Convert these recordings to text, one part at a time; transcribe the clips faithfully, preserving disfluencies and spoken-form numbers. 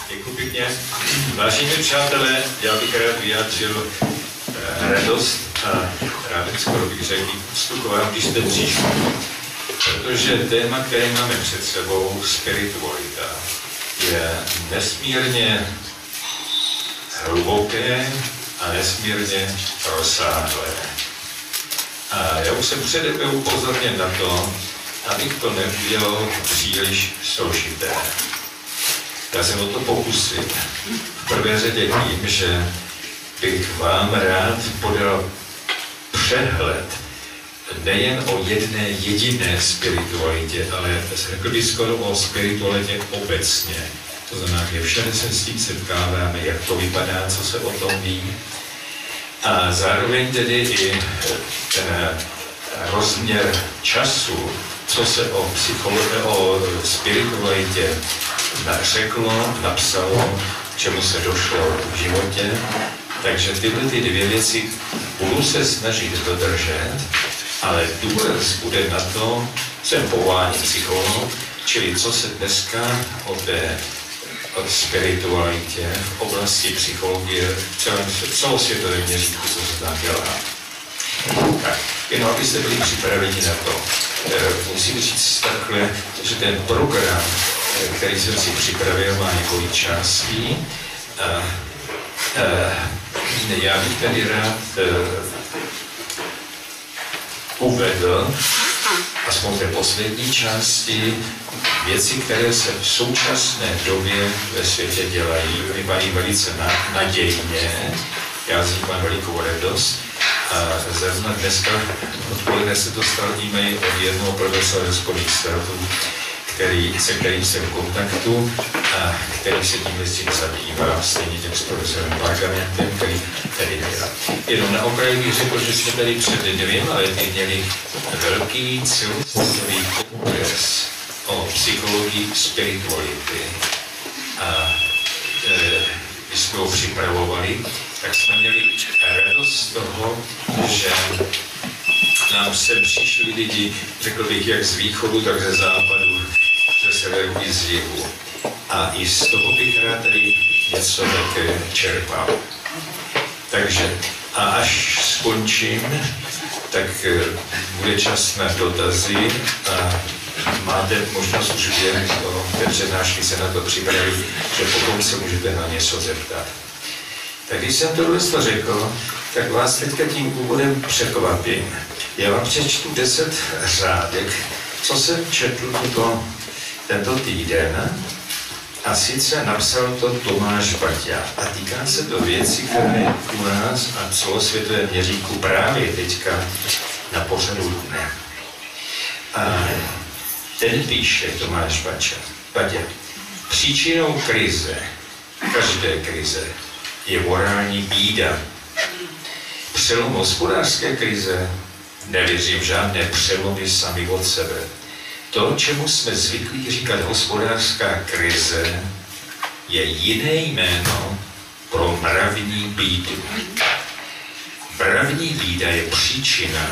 Děkuji pěkně. Vážení přátelé, já bych rád vyjádřil eh, radost a rád bych skoro bych řekl úctu k vám, když jste přišli. Protože téma, které máme před sebou, spiritualita, je nesmírně hluboké a nesmírně rozsáhlé. A já už jsem předem upozorněn na to, abych to neudělal příliš složité. Já jsem o to pokusil. V prvé řadě tím, že bych vám rád podal přehled nejen o jedné jediné spiritualitě, ale řekl bych skoro o spiritualitě obecně. To znamená, že všade se s tím setkáváme, jak to vypadá, co se o tom ví. A zároveň tedy i ten rozměr času, co se o psychologii, o spiritualitě řeklo, napsalo, čemu se došlo v životě. Takže tyhle ty dvě věci budu se snažit dodržet, ale důraz bude na to, jsem povolání psycholog, čili co se dneska o té o spiritualitě v oblasti psychologie v celém celosvětovém měřítku, co se tam dělá. Tak, jenom abyste byli připraveni na to. E, musím říct takhle, že ten program, který jsem si připravil, má několik částí. E, e, já bych tady rád e, uvedl, aspoň v té poslední části, věci, které se v současné době ve světě dělají, vypadají velice nadějně, já z nich mám velikou radost. A zrovna dneska odpoledne se dostal e-mail od jednoho profesora ze Spojených států, který, se kterým jsem v kontaktu a který se tímhle s tím zabývá, stejně těm s profesorem Pargamentem, který tady dělá. Jenom na okraji bych řekl, že jsme tady před dvěma lety měli velký celosvětový kongres o psychologii spirituality. A e, když jsme ho připravovali, tak jsme měli radost z toho, že nám sem přišli lidi, řekl bych, jak z východu, tak ze západu, ze severu i z jihu. A i z toho bych rád tady něco také čerpal. Takže a až skončím, tak bude čas na dotazy a máte možnost už během té přednášky se na to připravit, že potom se můžete na něco zeptat. Tak když jsem tohle řekl, tak vás teďka tím úvodem překvapím. Já vám přečtu deset řádek, co jsem četl tuto, tento týden, a sice napsal to Tomáš Baťa. A týká se to věcí, které u nás a celosvětovém měřítku právě teďka na pořadu dne. A ten píše Tomáš Baťa. Baťa. Příčinou krize, každé krize, je morální bída. Přelom hospodářské krize nevěřím v žádné přelomy sami od sebe. To, čemu jsme zvyklí říkat hospodářská krize, je jiné jméno pro mravní bídu. Mravní bída je příčina,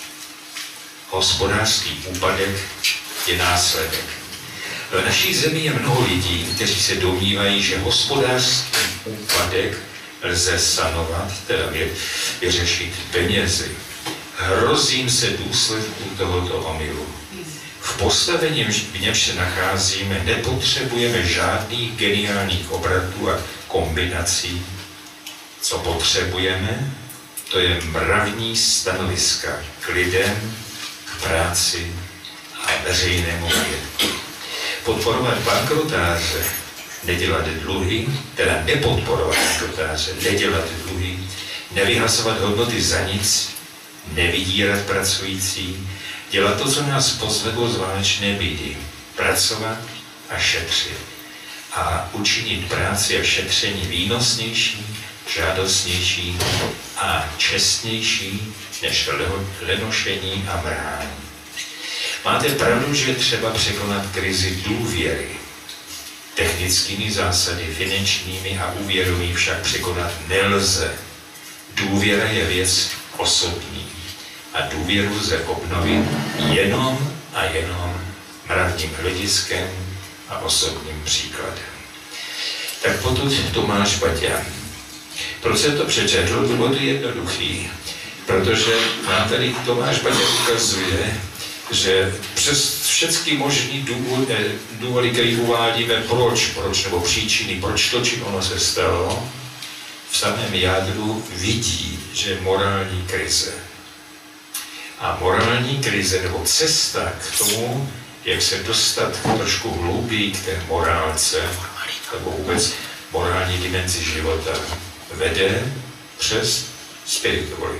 hospodářský úpadek je následek. V naší zemi je mnoho lidí, kteří se domnívají, že hospodářský úpadek lze sanovat, teda vyřešit penězi. Hrozím se důsledků tohoto omylu. V postavení, v němž se nacházíme, nepotřebujeme žádných geniálních obratů a kombinací. Co potřebujeme, to je mravní stanoviska k lidem, k práci a veřejnému majetku. Podporovat bankrotáře, nedělat dluhy, teda nepodporovat bankrotáře, nedělat dluhy, nevyhazovat hodnoty za nic, nevydírat pracující, dělat to, co nás pozvedlo z válečné bídy, pracovat a šetřit. A učinit práci a šetření výnosnější, žádostnější a čestnější než lenošení a mrhání. Máte pravdu, že je třeba překonat krizi důvěry. Technickými zásady, finančními a úvěrovými však překonat nelze. Důvěra je věc osobní a důvěru lze obnovit jenom a jenom mravním hlediskem a osobním příkladem. Tak potud Tomáš Baťa. Proč jsem to přečetl? Bylo to jednoduchý. Protože nám tady Tomáš Baťa ukazuje, že přes všechny možný důvody, které uvádíme, proč, proč nebo příčiny, proč to, čím ono se stalo, v samém jádru vidí, že je morální krize. A morální krize nebo cesta k tomu, jak se dostat trošku hlouběji k té morálce, nebo vůbec morální dimenzi života, vede přes spiritualitu.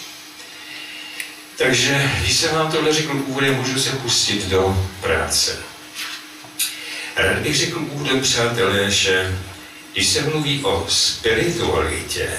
Takže, když jsem vám tohle řekl úvodem, můžu se pustit do práce. Rád bych řekl úvodem, přátelé, že když se mluví o spiritualitě,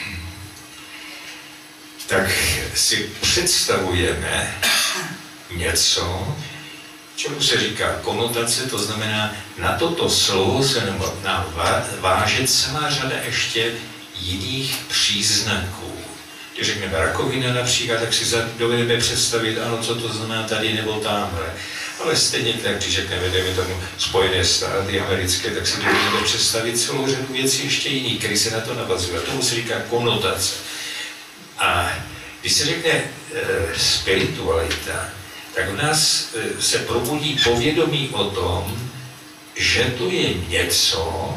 tak si představujeme něco, čemu se říká konotace, to znamená, na toto slovo se nám váže celá řada ještě jiných příznaků. Když řekneme rakovina například, tak si dovedeme představit, ano, co to znamená tady nebo tamhle. Ale stejně tak, když řekneme, dejme tomu Spojené státy americké, tak si dovedeme představit celou řadu věcí ještě jiných, které se na to navazují. A tomu se říká konotace. A když se řekne e, spiritualita, tak v nás e, se probudí povědomí o tom, že to je něco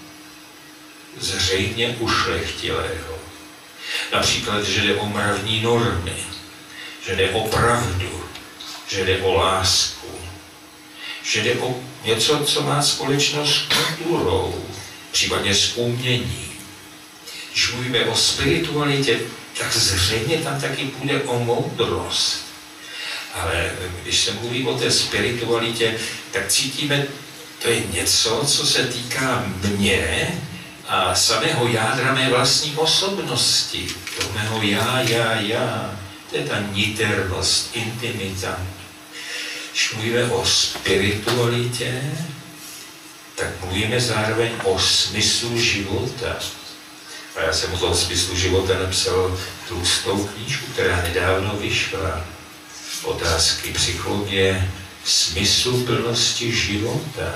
zřejmě ušlechtilého. Například, že jde o mravní normy, že jde o pravdu, že jde o lásku, že jde o něco, co má společnost s kulturou, případně s uměním. Když mluvíme o spiritualitě, tak zřejmě tam taky půjde o moudrost. Ale když se mluví o té spiritualitě, tak cítíme, to je něco, co se týká mě a samého jádra mé vlastní osobnosti, toho mého já, já, já. To je ta niternost, intimita. Když mluvíme o spiritualitě, tak mluvíme zároveň o smyslu života. A já jsem o tom smyslu života napsal tlustou knížku, která nedávno vyšla. Otázky psychologie smysluplnosti života.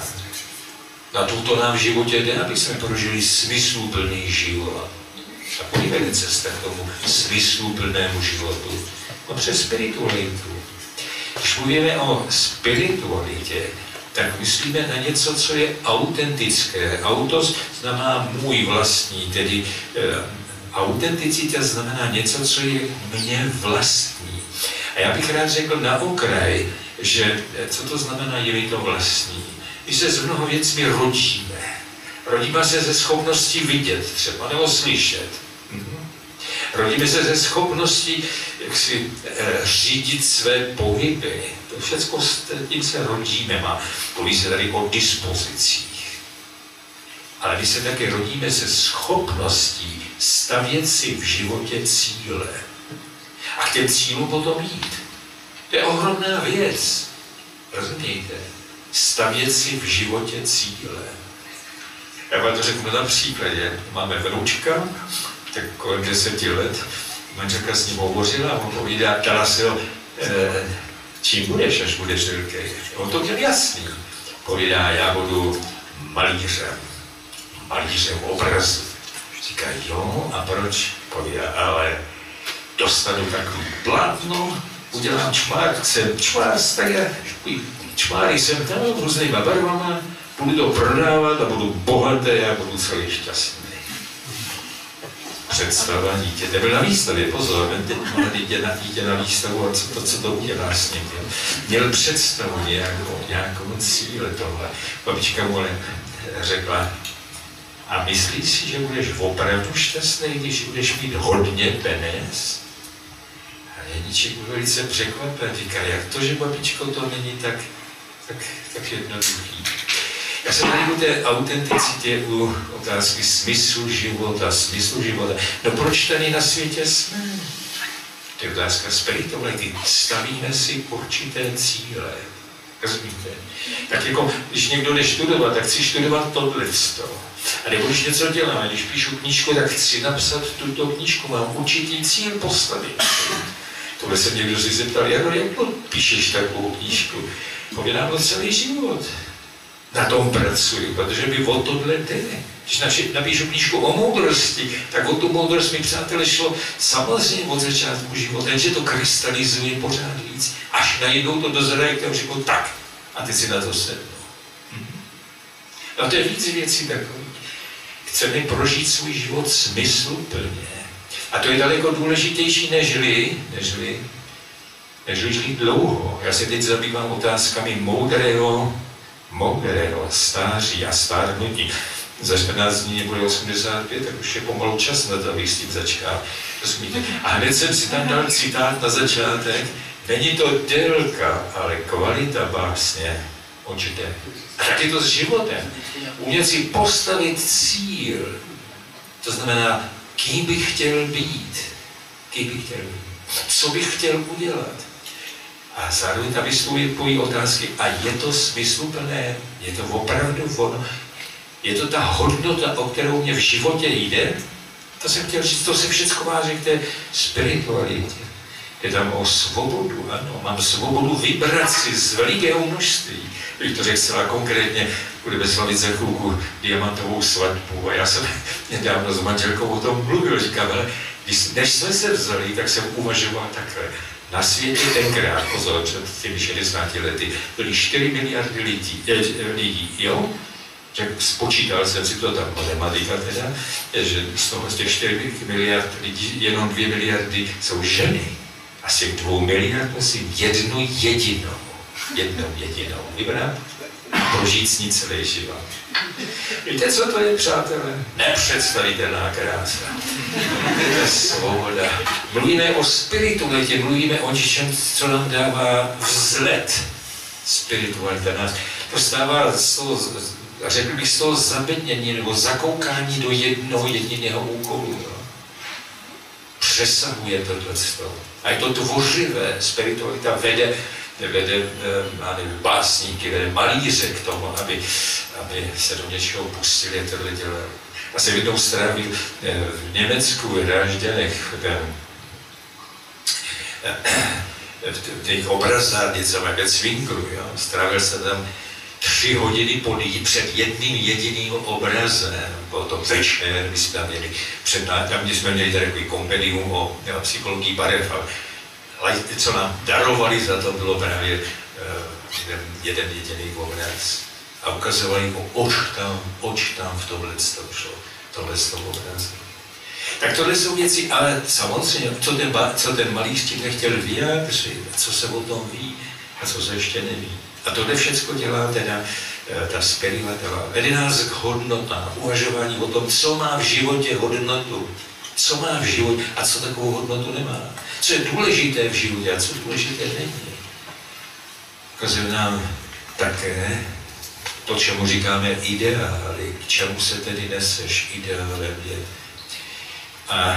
Na tuto nám v životě jde, aby jsme prožili smysluplný život. A podívejte cesta k tomu smysluplnému životu. No přes spiritualitu. Když mluvíme o spiritualitě, tak myslíme na něco, co je autentické. Autos znamená můj vlastní, tedy e, autenticita znamená něco, co je mně vlastní. A já bych rád řekl na okraj, že co to znamená, je mi to vlastní. My se s mnoho věcmi rodíme. Rodíme se ze schopností vidět třeba, nebo slyšet. Mhm. Rodíme se ze schopností, jak si e, řídit své pohyby. To všechno s tím se rodíme, má mluví se tady o dispozicích. Ale my se také rodíme se schopností stavět si v životě cíle. A k těm cílům potom jít. To je ohromná věc. Rozumíte? Stavět si v životě cíle. Já vám to řeknu na příkladě. Máme vnoučka, tak kolem deseti let, manželka s ním hovořila a on povídá, ptala se ho, e, čím budeš, až budeš velký. On to měl jasný. Povídá, já budu malířem. Malířem obrazu. Říká, jo, a proč? Povídá, ale dostanu takový plátno, udělám čmár, jsem čmár, tak já čmáry jsem tam různýma barvama, budu to prodávat a budu bohatý a budu celý šťastný. Představa dítě. Nebyl na výstavě, pozor, teď má dítě na, dítě na výstavu a co to, co to udělá s ním. Měl představu nějakou, nějakou cíle tohle. Babička mu řekla, a myslíš si, že budeš opravdu šťastný, když budeš mít hodně peněz? A Jeníček byl velice překvapen, říká, jak to, že babičko, to není tak, tak, tak jednoduchý. Já jsem tady u té autenticitě, u otázky smyslu života, smyslu života. No proč tady na světě jsme? To je otázka spirituality. Stavíme si určité cíle. Rozumíte? Tak jako, když někdo jde studovat, tak chci studovat tohleto. A nebo když něco dělám, když píšu knížku, tak chci napsat tuto knížku, mám určitý cíl postavit. Tohle jsem někdo si zeptal, jak, jak píšeš takovou knížku? Povědám to celý život. na tom pracuji, protože by o tohle jde. Když napíšu knížku o moudrosti, tak o tu moudrost mi, přátelé, šlo samozřejmě od začátku života, jenže to krystalizuje pořád víc. Až najednou to dozraje, kterou řeknu, tak, a teď si na to sednu. Hm. A to je víc věcí takových. Chceme prožít svůj život smysluplně. A to je daleko důležitější, nežli, nežli, nežli žít dlouho. Já se teď zabývám otázkami moudrého, moudrého stáří a stárnutí. Za čtrnáct dní bude osmdesát pět, tak už je pomalu čas na to, abych s tím začal. A hned jsem si tam dal citát na začátek. Není to délka, ale kvalita básně určitě. A tak je to s životem. Umět si postavit cíl. To znamená, kým bych chtěl být. Kým bych chtěl být. Co bych chtěl udělat. A zároveň tam vystupují otázky. A je to smysluplné? Je to opravdu ono? Je to ta hodnota, o kterou mě v životě jde? To jsem chtěl říct, to se všechno váží k té spiritualitě. Je tam o svobodu, ano, mám svobodu vybrat si z velikého množství. Bych to řekl zcela konkrétně, budeme slavit za chvilku diamantovou svatbu. A já jsem nedávno s manželkou o tom mluvil, říkám, ale když, než jsme se vzali, tak jsem uvažoval takhle. Na světě tenkrát, pozor, před těmi šedesáti lety, byly čtyři miliardy lidí, lidí, jo? Že spočítal jsem si to tam, matematika teda, že z toho z těch čtyři miliard lidí, jenom dvě miliardy jsou ženy. A z těch dvou miliard musím jednu jedinou, jednou jedinou vybrat a prožít s ní celý život. Víte, co to je, přátelé? Nepředstavitelná krása. To je svoboda. Mluvíme o spiritualitě, mluvíme o něčem, co nám dává vzhled. Spiritualita nás dostává z toho, řekl bych, z toho zabednění nebo zakoukání do jednoho jediného úkolu. Jo. Přesahuje tohle. A je to tvořivé. Spiritualita vede, vede nevím, básníky, vede malíře k tomu, aby, aby se do něčeho pustili a tohle dělali. A jsem jednou strávil v Německu, v Drážďanech, v těch obrazárnicích, ve Cvinklu, jo. Strávil jsem tam tři hodiny podí před jedním jediným obrazem. Bylo to večer, my jsme tam měli, před námi, tam jsme měli takový kompendium o psychologii barev, ale co nám darovali za to, bylo právě uh, jeden jediný obraz. A ukazovali mu, oč tam, oč tam v tomhle šlo, tohle z toho obrazu. Tak tohle jsou věci, ale samozřejmě, co ten, co ten malíř tím nechtěl vyjádřit, co se o tom ví a co se ještě neví. A tohle všechno dělá teda ta spiritualita. Vede nás k hodnotám, uvažování o tom, co má v životě hodnotu, co má v životě a co takovou hodnotu nemá. Co je důležité v životě a co důležité není. Ukazuje nám také to, čemu říkáme ideály, k čemu se tedy neseš ideálem je. A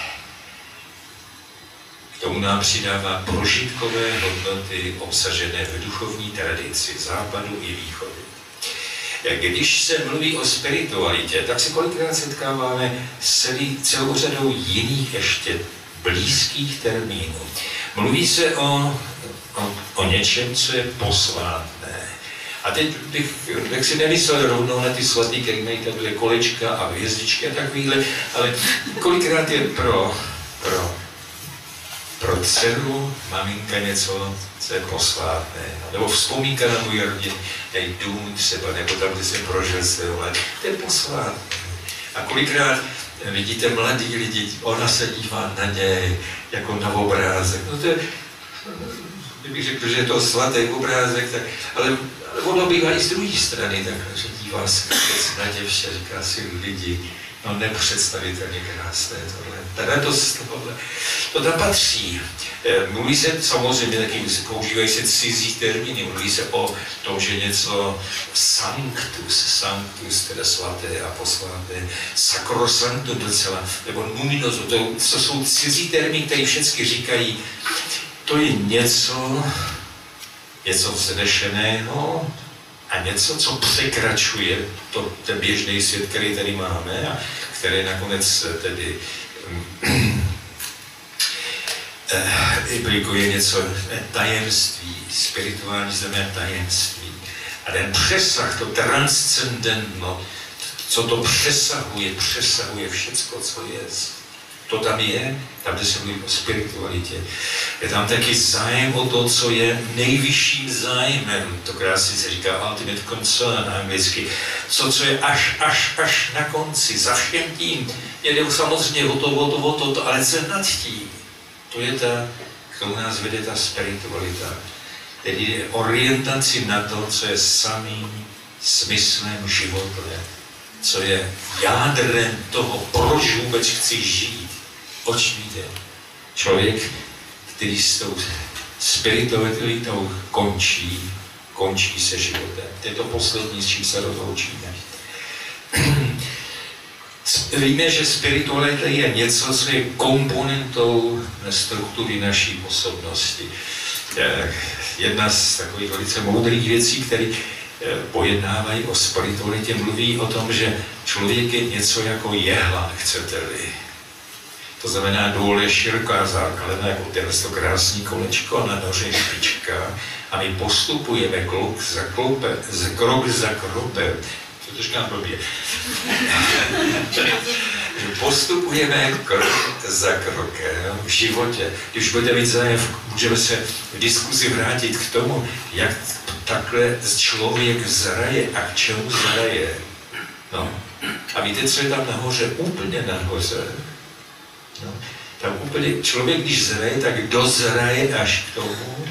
k tomu nám přidává prožitkové hodnoty obsažené v duchovní tradici západu i východu. Když se mluví o spiritualitě, tak se kolikrát setkáváme s celý, celou řadou jiných ještě blízkých termínů. Mluví se o, o, o něčem, co je posvátné. A teď bych, bych si nemyslel rovnou na ty svatý, který mají takhle kolečka a hvězdičky a takovýhle, ale kolikrát je pro, pro pro dceru maminka něco, co je posvátné. Nebo vzpomínka na můj rodinný dům třeba, nebo tam, kde jsem prožil svého let. To je posvátné. A kolikrát vidíte mladí lidi, ona se dívá na něj jako na obrázek. No to je, kdybych řekl, že je to svatý obrázek, tak, ale, ale ono bývá i z druhé strany, takhle, že dívá se na děvče, říká si lidi, no nepředstavitelně krásné tohle. Ta radost tohle, to tam patří. Mluví se samozřejmě taky, používají se cizí termíny, mluví se o tom, že něco sanctus, sanctus, teda svaté a posvaté, sacrosanctum docela, nebo numinos, to, to jsou cizí termíny, které všechny říkají, to je něco, něco vznešeného, a něco, co překračuje to, ten běžný svět, který tady máme a který nakonec tedy implikuje něco tajemství, spirituální znamená tajemství. A ten přesah, to transcendentno, co to přesahuje, přesahuje všecko, co je. To tam je, tam, kde se mluví o spiritualitě. Je tam taky zájem o to, co je nejvyšším zájmem. To krásně se říká ultimate concern anglicky. Co, co je až, až, až na konci, za všem tím. Jde samozřejmě o to, o to, o to, to, ale co nad tím. To je ta, k tomu nás vede ta spiritualita. Tedy orientaci na to, co je samým smyslem života. Co je jádrem toho, proč vůbec chci žít. Oč jde? Člověk, který s tou spiritualitou končí, končí se životem. To je to poslední, s čím se rozloučíme. Víme, že spiritualita je něco, co je komponentou struktury naší osobnosti. Jedna z takových velice moudrých věcí, které pojednávají o spiritualitě, mluví o tom, že člověk je něco jako jehla, chcete-li. To znamená, dole je široká základna, jako to krásný kolečko, na noře špička a my postupujeme krok za klopem, krok za krokem. To říkám blbě. Postupujeme krok za krokem v životě. Když budete mít zájem, můžeme se v diskuzi vrátit k tomu, jak takhle člověk zraje a k čemu zraje. No. A víte, co je tam nahoře? Úplně nahoře. No. Tam úplně člověk, když zraje, tak dozraje až k tomu,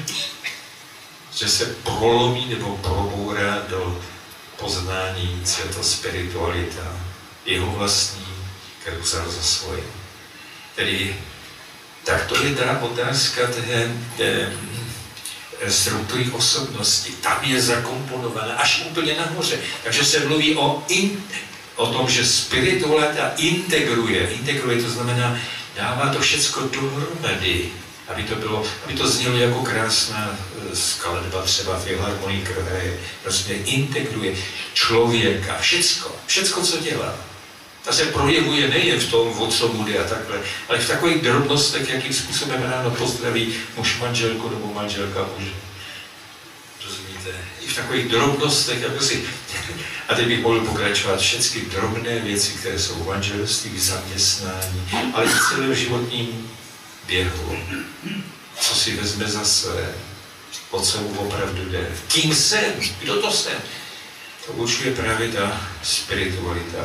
že se prolomí nebo probourá do poznání, co je to spiritualita, jeho vlastní, kterou vzal za svoje. Tedy, tak to je ta otázka té, té struktury osobnosti. Tam je zakomponovaná až úplně nahoře. Takže se mluví o, in, o tom, že spiritualita integruje. Integruje, to znamená, dává to všecko dohromady, aby to bylo, aby to znělo jako krásná skladba třeba Filharmonii Kraje. Prostě integruje člověka, všecko, všecko, co dělá. Ta se projevuje nejen v tom, o co bude a takhle, ale v takových drobnostech, jakým způsobem ráno pozdraví muž manželku nebo manželka muže. Rozumíte? I v takových drobnostech, jako si... A teď bych mohl pokračovat všechny drobné věci, které jsou v manželství, v zaměstnání, ale i v celém životním běhu. Co si vezme za své, o co mu opravdu jde. Kým jsem? Kdo to jsem? To určuje právě ta spiritualita.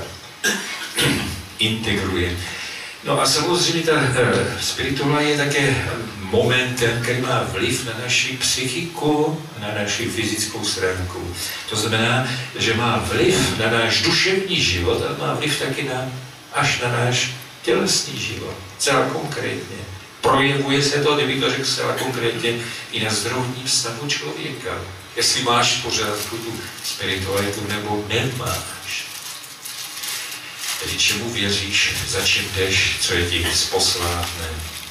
Integruje. No a samozřejmě ta uh, spiritualita je také momentem, který má vliv na naši psychiku, na naši fyzickou stránku. To znamená, že má vliv na náš duševní život a má vliv taky na, až na náš tělesný život. Celá konkrétně. Projevuje se to, kdyby to řekl zcela konkrétně, i na zdravotním stavu člověka. Jestli máš v pořádku tu spiritualitu nebo nemáš. Tedy čemu věříš, za čím jdeš, co je ti posláné.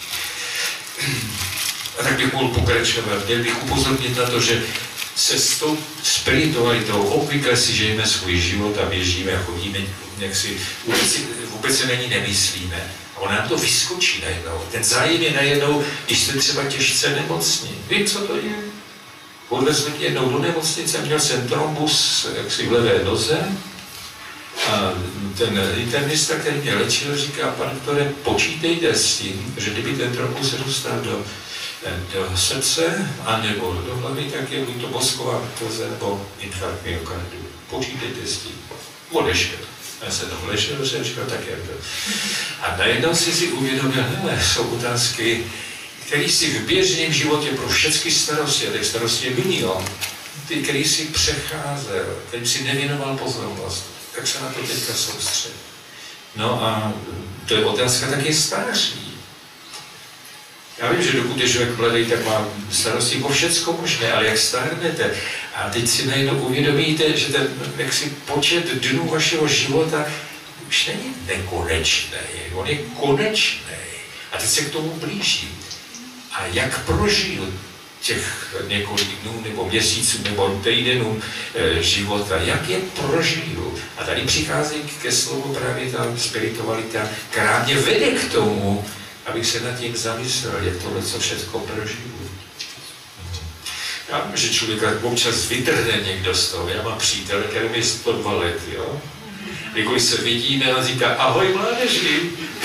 A tak bych mohl pokračovat. Měl bych upozornit na to, že se s tou spiritualitou obvykle si žijeme svůj život a běžíme a chodíme, jak si vůbec, vůbec se na ní nemyslíme. A on nám to vyskočí najednou. Ten zájem je najednou, když jste třeba těžce nemocní. Vím, co to je. Odvezli mě jednou do nemocnice, měl jsem trombus jaksi v levé noze. A ten internista, který mě léčil, říká, pane doktore, počítejte s tím, že kdyby ten trombus se dostal do, do srdce, anebo do hlavy, tak je buď to mozková mrtvice nebo infarkt myokardu. Počítejte s tím. Odešel. Já se tam ležel, jsem říkal, tak jak to. A najednou si si uvědomil, hele, jsou otázky, které si v běžném životě pro všechny starosti, a těch starostí je milion, ty, který si přecházel, kterým si nevěnoval pozornost, tak se na to teďka soustředí. No a to je otázka taky stáří. Já vím, že dokud je člověk mladý, tak má starosti po všecko možné, ale jak stárnete a teď si najednou uvědomíte, že ten jaksi počet dnů vašeho života už není nekonečný, on je konečný. A teď se k tomu blíží. A jak prožiju těch několik dnů, nebo měsíců, nebo týdenů e, života, jak je prožiju. A tady přichází ke slovu právě ta spiritualita, která mě vede k tomu, abych se nad tím zamyslel, jak tohle co všechno prožiju. Já vím, že člověka občas vytrhne někdo z toho. Já mám přítele, který je sto dva let, jo. Když se vidíme, on říká, ahoj mládeži.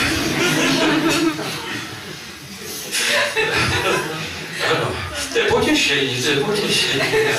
Ano, to je potěšení, to je potěšení.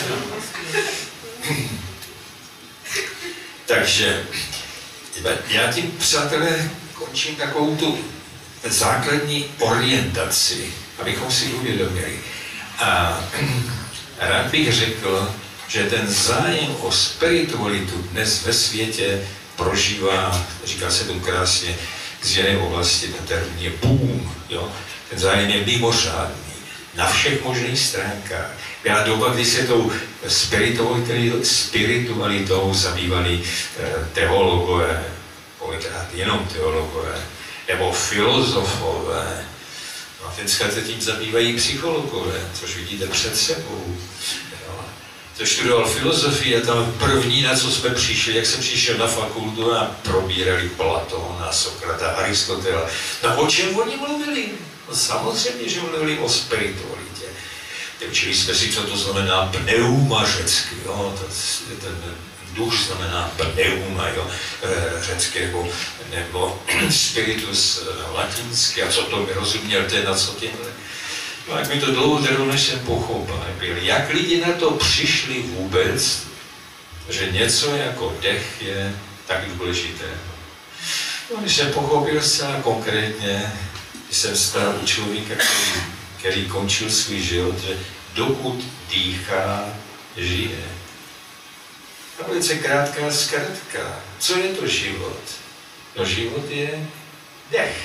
Takže já tím, přátelé, končím takovou tu základní orientaci, abychom si uvědomili. A rád bych řekl, že ten zájem o spiritualitu dnes ve světě prožívá, říká se tomu krásně, z jiné oblasti, ten termín je boom, jo? Ten zájem je mimořádný, na všech možných stránkách. Byla doba, kdy se tou spiritualitou zabývali teologové, kolikrát jenom teologové, nebo filozofové. No a dneska se tím zabývají psychologové, což vidíte před sebou. To studoval filozofii a tam první, na co jsme přišli, jak jsem přišel na fakultu a probírali Platona, Sokrata, Aristotela. No o čem oni mluvili? No samozřejmě, že mluvili o spiritualitě. Učili jsme si, co to znamená pneuma řecky, jo? Ten duch znamená pneuma, jo? Řecky, nebo, nebo spiritus latinsky, a co to mi rozuměl ten, na co těmhle. No, jak mi to dlouho trvalo, než jsem pochopil, jak lidi na to přišli vůbec, že něco jako dech je tak důležité. No, když jsem pochopil zcela konkrétně, když jsem stál u člověka, který, který končil svůj život, že dokud dýchá, žije. A velice krátká zkratka. Co je to život? No, život je dech.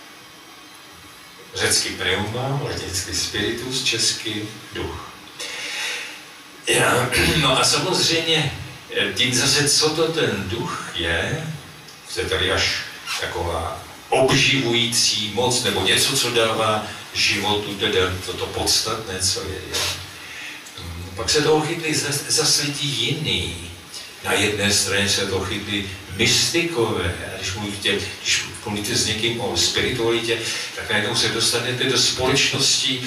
Řecky pneuma, latinsky spiritus, český duch. Já, no a samozřejmě tím zase, co to ten duch je, je tady až taková obživující moc, nebo něco, co dává životu, teda toto podstatné, co je. je. Pak se toho chytli zase lidi jiný. Na jedné straně se to chytli mystikové. A když mluvíte, když mluvíte s někým o spiritualitě, tak najednou se dostanete do společnosti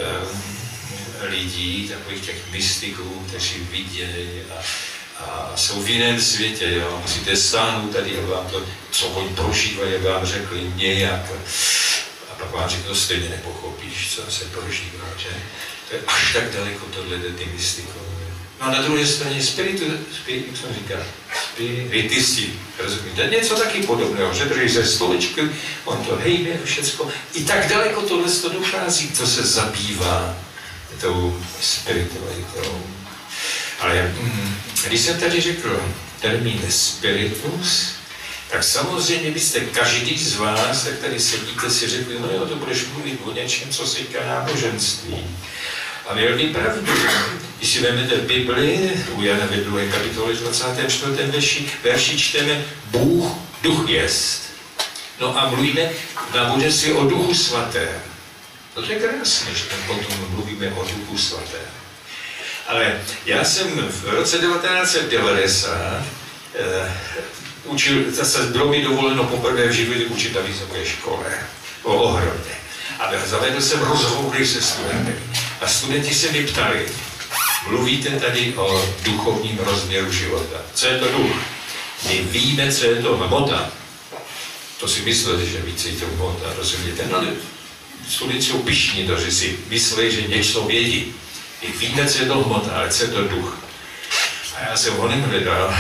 e, lidí, takových těch mystiků, kteří vidějí a, a jsou v jiném světě. Jo. Musíte stáhnout tady, aby vám to, co oni prožívají, aby vám řekli nějak. A pak vám řekl, to stejně nepochopíš, co se prožívá. Že? To je až tak daleko tohle ty mystikové. No a na druhé straně spiritu, spiritu, jak jsem říkal, spiritisti, rozumíte, něco taky podobného, že drží ze stoličky, on to hejbe, všecko. I tak daleko tohle to dochází, co se zabývá tou spiritualitou. Ale když jsem tady řekl termín spiritus, tak samozřejmě byste každý z vás, jak tady sedíte, si řekli, no jo, to budeš mluvit o něčem, co se říká náboženství. A měl by pravdu. Když si vezmete Bibli, u Jana ve druhé kapitole dvacátém čtvrtém verši, verši čteme Bůh duch jest. No a mluvíme v náboženství o duchu svatém. No to je krásné, že tam potom mluvíme o duchu svatém. Ale já jsem v roce devatenáct set devadesát eh, učil, zase bylo mi dovoleno poprvé v životě učit na vysoké škole. O ohrodně. A zavedl jsem rozhovory se studenty. A studenti se mi ptali, mluvíte tady o duchovním rozměru života. Co je to duch? My víme, co je to hmota. To si mysleli, že více je to hmota, rozumíte? No, studenti jsou pyšní, to, že si myslí, že něco vědí. My víme, co je to hmota, ale co je to duch? A já jsem honem hledal,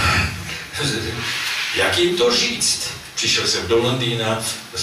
jak jim to říct. Přišel jsem do Londýna,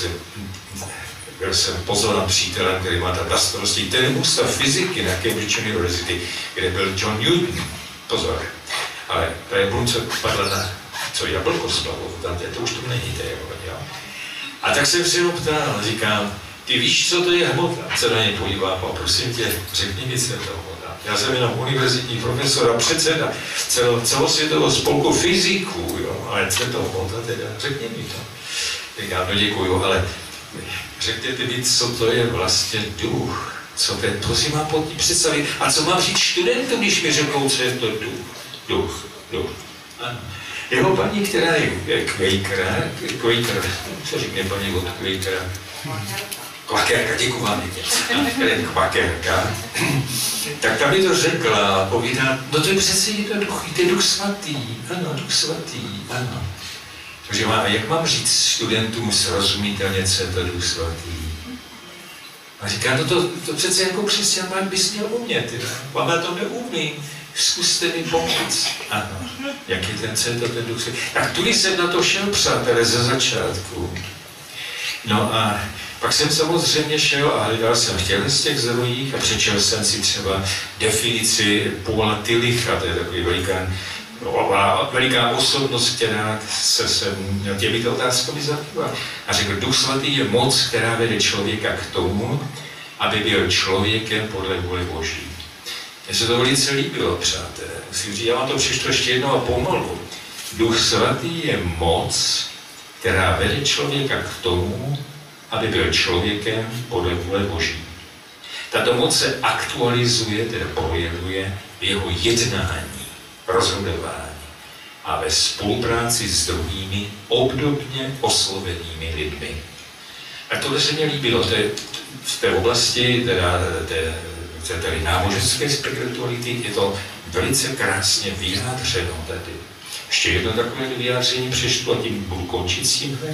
byl jsem pozorem přítelem, který má tam na starosti ten ústav fyziky na Cambridge University, kde byl John Newton. Pozor. Ale to je blum, co padla na co jablko spadlo, tam to už to není, to je, jo. A tak jsem si ho ptal, říkám, ty víš, co to je hmota? Se na ně podívám, a prosím tě, řekni mi, co je to hmota. Já jsem jenom univerzitní profesor a předseda celo, celosvětového spolku fyziků, jo, ale co je to hmota teda, řekni mi to. Říkám, no děkuju, ale řekněte mi, co to je vlastně duch. Co to je, to si mám pod tím představit. A co mám říct studentům, když mi řeknou, co je to duch? Duch, duch. Ano. Jeho paní, která je Quaker, Quaker, co říkne paní od Quakera? kvakérka, děkuji vám, kvakérka, tak ta mi to řekla a povídá, no to je přece je to duch, to je duch svatý, ano, duch svatý, ano. Takže má, jak mám říct studentům srozumitelně, co je to duch svatý? A říká, no to, to přece jako křesťan bys měl umět, ale to neumí. Zkuste mi pomoct. Ano, jak je ten, co je to ten duch svatý? Tak tudy jsem na to šel, přátelé, ze začátku. No a pak jsem samozřejmě šel a hledal jsem v těchto z těch zdrojích a přečel jsem si třeba definici Paula Tillicha, to je takový velikán, veliká osobnost, která se sem těmito otázkami zabývá. A řekl, duch svatý je moc, která vede člověka k tomu, aby byl člověkem podle vůle Boží. Mně se to velice líbilo, přátelé. Musím říct, já vám to přečtu ještě jednou a pomalu. Duch svatý je moc, která vede člověka k tomu, aby byl člověkem podle vůle Boží. Tato moc se aktualizuje, tedy projevuje v jeho jednání, rozhodování a ve spolupráci s druhými obdobně oslovenými lidmi. A tohle se mě líbilo, to je v té oblasti, teda té, té náboženské spirituality, je to velice krásně vyjádřeno tady. Ještě jedno takové vyjádření přečtu a tím budu končit s tímhle.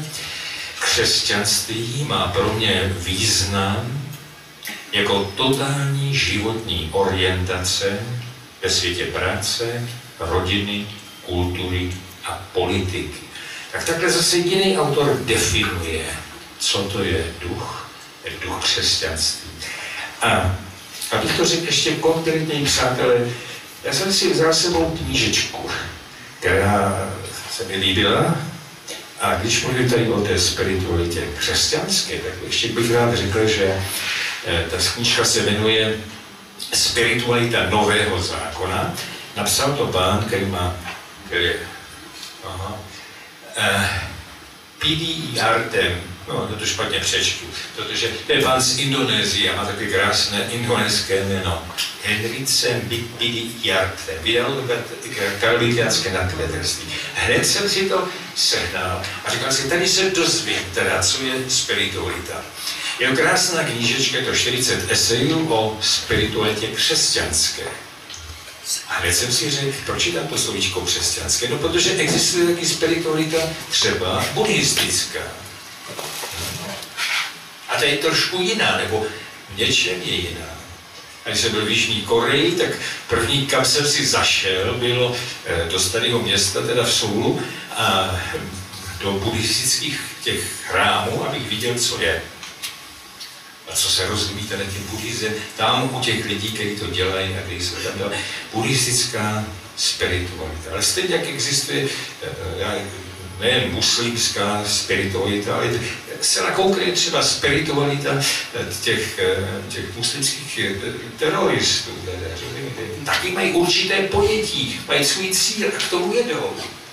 Křesťanství má pro mě význam jako totální životní orientace ve světě práce, rodiny, kultury a politiky. Tak takhle zase jiný autor definuje, co to je duch, je duch křesťanství. A abych to řekl ještě konkrétněji, přátelé, já jsem si vzal sebou knížečku, která se mi líbila. A když mluvím tady o té spiritualitě křesťanské, tak ještě bych rád řekl, že ta knížka se jmenuje Spiritualita nového zákona. Napsal to pán, který má, který je, aha, uh, P D E Artem, no to špatně přečtu, protože to je pán z Indonésie a má takové krásné indonéské jméno. Henrice P D E Artem, vydal karmelitiánské nakladatelství. Hned jsem si to sehnal a říkal si, tady se dozvím, teda, co je spiritualita. Je to krásná knížečka, je to čtyřicet esejů o spiritualitě křesťanské. A hned jsem si řekl, proč je tam to slovíčko křesťanské? No, protože existuje taky spiritualita třeba buddhistická. A ta je trošku jiná, nebo v něčem je jiná. A když jsem byl v Jižní Koreji, tak první, kam jsem si zašel, bylo do starého města, teda v Soulu, a do buddhistických těch chrámů, abych viděl, co je. A co se rozumí ten buddhism, tam u těch lidí, kteří to dělají, a když se tam dala buddhistická spiritualita. Ale stejně jak existuje nejen muslimská spiritualita, ale zcela konkrétně třeba spiritualita těch, těch muslimských teroristů. Taky mají určité pojetí, mají svůj cíl a k tomu jedou.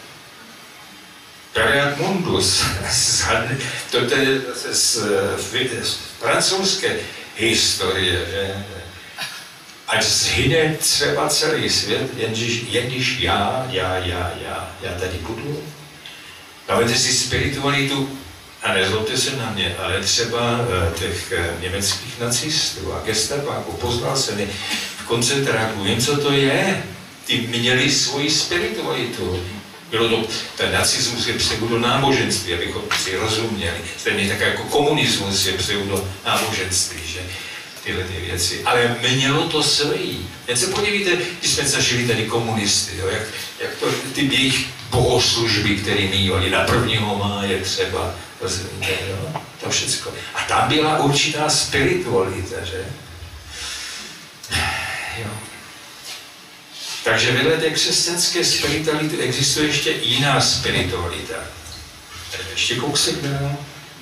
Pereat mundus, to je z, z francouzské historie, že? Ať zhyne třeba celý svět, jenž, jenž já, já, já, já, já tady budu. Dáváte si spiritualitu, a nezlobte se na mě, ale třeba těch německých nacistů a gestapáků, poznal jsem je v koncentráku, vím, co to je. Ty měli svoji spiritualitu. Bylo to, ten nacismus je pseudo náboženství, abychom si rozuměli. Stejně tak jako komunismus je pseudo náboženství, že? Tyhle ty věci. Ale mělo to svojí. Jen se podívejte, když jsme zažili tady komunisty, jo, jak, jak to, ty jejich bohoslužby, které mývali na prvního máje třeba, rozumíte, jo? To všecko. A tam byla určitá spiritualita, že? Jo. Takže vedle té křesťanské spirituality existuje ještě jiná spiritualita. Ještě kousek dál.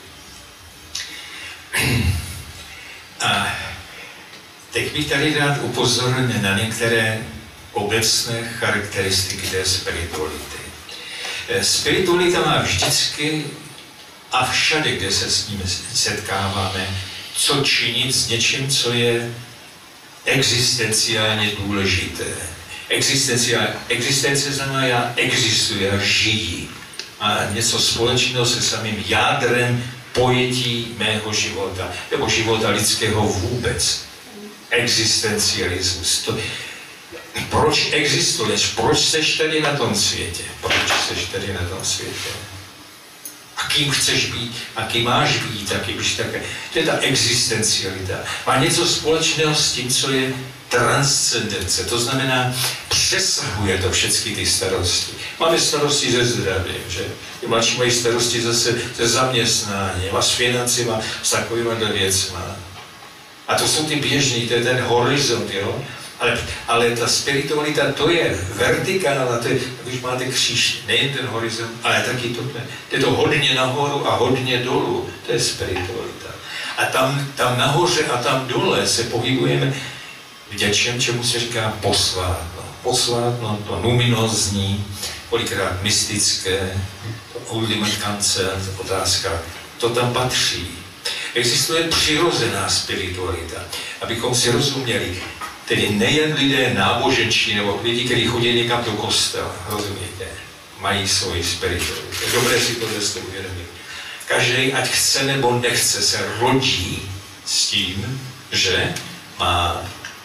A teď bych tady rád upozornil na některé obecné charakteristiky té spirituality. Spiritualita má vždycky a všade, kde se s ním setkáváme, co činit s něčím, co je existenciálně důležité. Existence znamená, já existuji, já žiji. Má něco společného se samým jádrem pojetí mého života, nebo života lidského vůbec. Existencialismus. To, proč existuješ? Proč seš tady na tom světě? Proč seš tady na tom světě? A kým chceš být? A kým máš být? A kým také. To je ta existencialita. Má něco společného s tím, co je transcendence. To znamená, přesahuje to všechny ty starosti. Máme starosti ze zdraví, že? Ty mladší mají starosti zase ze zaměstnání, a s financima, s takovýma věcma. A to jsou ty běžní, to je ten horizont, jo? Ale, ale ta spiritualita, to je vertikála, to je, když máte kříž, nejen ten horizont, ale taky to, to je to hodně nahoru a hodně dolů, to je spiritualita. A tam, tam nahoře a tam dole se pohybujeme v něčem, čemu se říká posvátno. Posvátno, to numinózní, kolikrát mystické, to ultimate concept, otázka, to tam patří. Existuje přirozená spiritualita, abychom si rozuměli. Tedy nejen lidé náboženští, nebo lidi, kteří chodí někam do kostela, rozumíte, mají svoji spiritualitu. Je dobré si to zde uvědomit. Každý, ať chce nebo nechce, se rodí s tím, že má,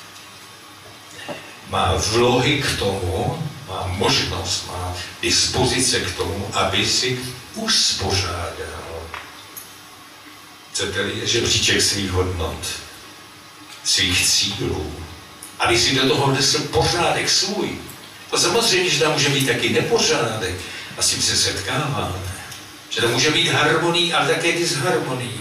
má vlohy k tomu, má možnost, má dispozice k tomu, aby si uspořádal, chcete-li, žebříček svých hodnot, svých cílů, aby si do toho vnesl pořádek svůj. To samozřejmě, že tam může být taky nepořádek, a s tím se setkáváme. Že tam může být harmonie, ale také disharmonie.